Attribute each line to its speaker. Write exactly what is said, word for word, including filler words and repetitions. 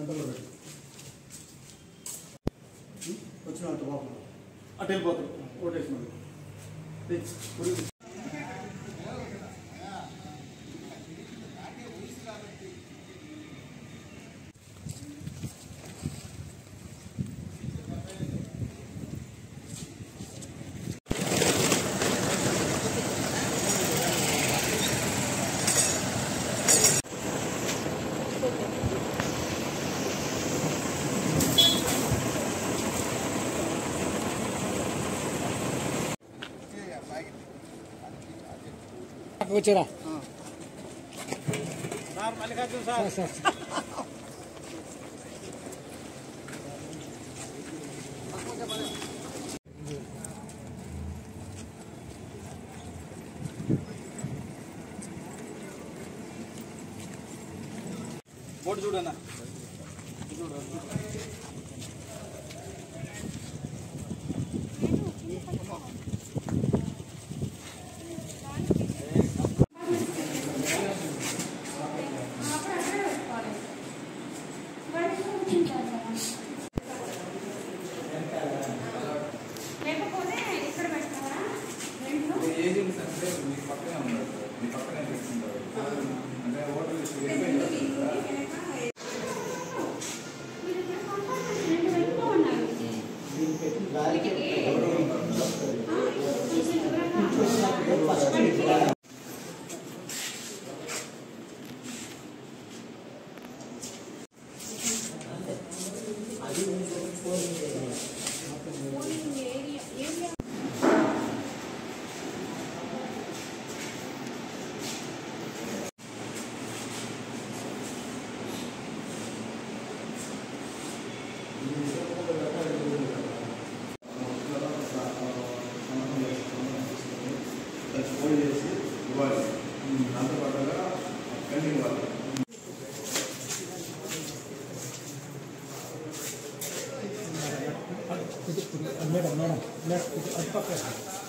Speaker 1: సెంటర్లో పెట్టి వచ్చిన అటు లోపల అటు వెళ్ళిపోతాడు ఓటేసినాడు.
Speaker 2: వచ్చారా
Speaker 1: బోర్డు చూడన్నా
Speaker 3: ఏజెంట్స్ అంటే మీ పక్కనే ఉన్నారు సార్, మీ పక్కనే పెట్టుకుంటారు అంటే ఓటర్ లిస్ట్ వెళ్ళిపోయింది సార్.
Speaker 4: ఫోన్ చేసి ఇవ్వాలి, దాంతో పాటుగా పెండింగ్ ఇవ్వాలి.
Speaker 2: మేడం మేడం మేడం అటు పక్క